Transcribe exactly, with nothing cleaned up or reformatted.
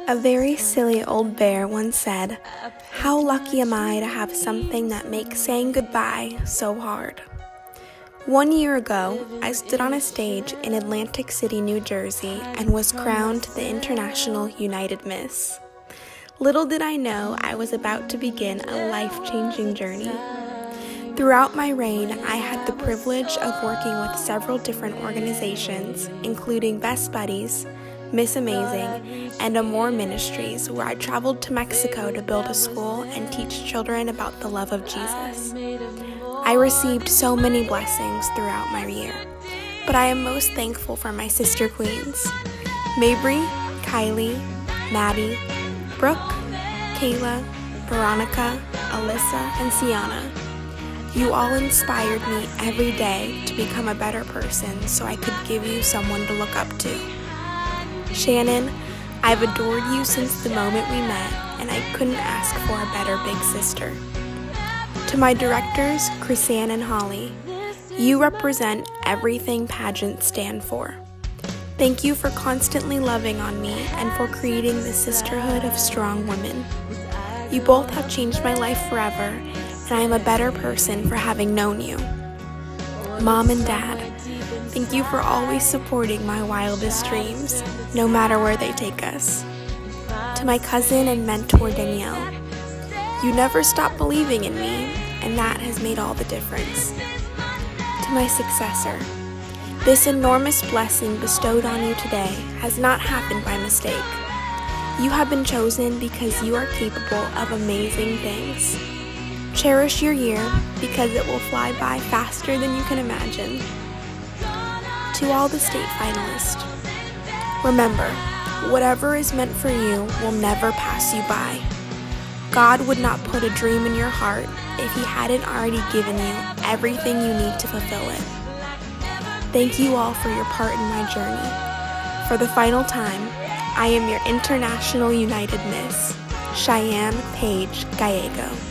A very silly old bear once said, "How lucky am I to have something that makes saying goodbye so hard." One year ago, I stood on a stage in Atlantic City, New Jersey, and was crowned the International United Miss. Little did I know I was about to begin a life-changing journey. Throughout my reign, I had the privilege of working with several different organizations, including Best Buddies, Miss Amazing, and Amore Ministries, where I traveled to Mexico to build a school and teach children about the love of Jesus. I received so many blessings throughout my year, but I am most thankful for my sister queens, Mabry, Kylie, Maddie, Brooke, Kayla, Veronica, Alyssa, and Sienna. You all inspired me every day to become a better person so I could give you someone to look up to. Shannon, I've adored you since the moment we met, and I couldn't ask for a better big sister. To my directors, Chrisanne and Holly, you represent everything pageants stand for. Thank you for constantly loving on me and for creating the sisterhood of strong women. You both have changed my life forever, and I am a better person for having known you. Mom and Dad, thank you for always supporting my wildest dreams, no matter where they take us. To my cousin and mentor, Danielle, you never stop believing in me, and that has made all the difference. To my successor, this enormous blessing bestowed on you today has not happened by mistake. You have been chosen because you are capable of amazing things. Cherish your year because it will fly by faster than you can imagine. To all the state finalists, remember, whatever is meant for you will never pass you by. God would not put a dream in your heart if He hadn't already given you everything you need to fulfill it. Thank you all for your part in my journey. For the final time, I am your International United Miss, Cheyenne Paige Gallego.